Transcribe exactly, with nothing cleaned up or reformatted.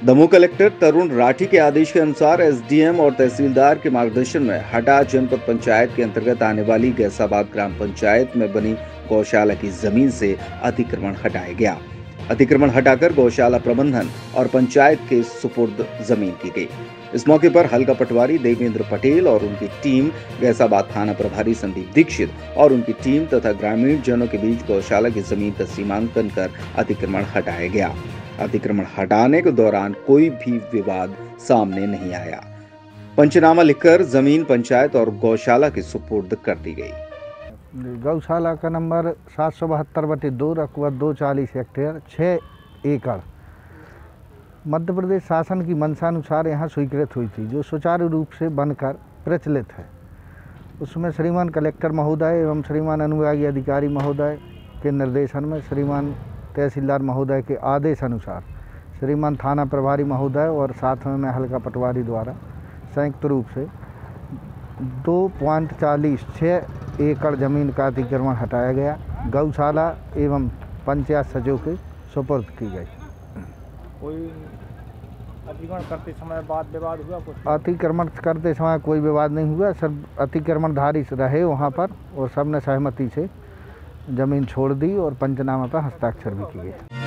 Damoh collector तरुण राठी के आदेश के अनुसार एसडीएम और तहसीलदार के मार्गदर्शन में हटा जनपद पंचायत के अंतर्गत आने वाली गैसाबाद ग्राम पंचायत में बनी गौशाला की जमीन से अतिक्रमण हटाया गया। अतिक्रमण हटाकर गौशाला प्रबंधन और पंचायत के सुपुर्द जमीन की गई। इस मौके पर हल्का पटवारी देवेंद्र पटेल और उनकी टीम, गैसाबाद थाना प्रभारी संदीप दीक्षित और उनकी टीम तथा ग्रामीण जनों के बीच गौशाला की जमीन का सीमांकन कर अतिक्रमण हटाया गया। अतिक्रमण हटाने के दौरान कोई भी विवाद सामने नहीं आया। पंचनामा लिखकर जमीन पंचायत और गौशाला के सुपुर्द कर दी गई। गौशाला का नंबर सात सौ बहत्तर बटे दो, रकबा दो चालीस हेक्टेयर, छः एकड़ मध्य प्रदेश शासन की मंशानुसार यहाँ स्वीकृत हुई थी, जो सुचारू रूप से बनकर प्रचलित है। उसमें श्रीमान कलेक्टर महोदय एवं श्रीमान अनुविभागीय अधिकारी महोदय के निर्देशन में, श्रीमान तहसीलदार महोदय के आदेश अनुसार, श्रीमान थाना प्रभारी महोदय और साथ में हल्का पटवारी द्वारा संयुक्त रूप से दो पॉइंट चालीस छः एकड़ ज़मीन का अतिक्रमण हटाया गया। गौशाला एवं पंचायत सचिव के सुपुर्द की गई। कोई अतिक्रमण करते समय वाद विवाद हुआ? कुछ अतिक्रमण करते समय कोई विवाद नहीं हुआ। सब अतिक्रमणधारी रहे वहाँ पर और सबने सहमति से ज़मीन छोड़ दी और पंचनामा पर हस्ताक्षर भी किए।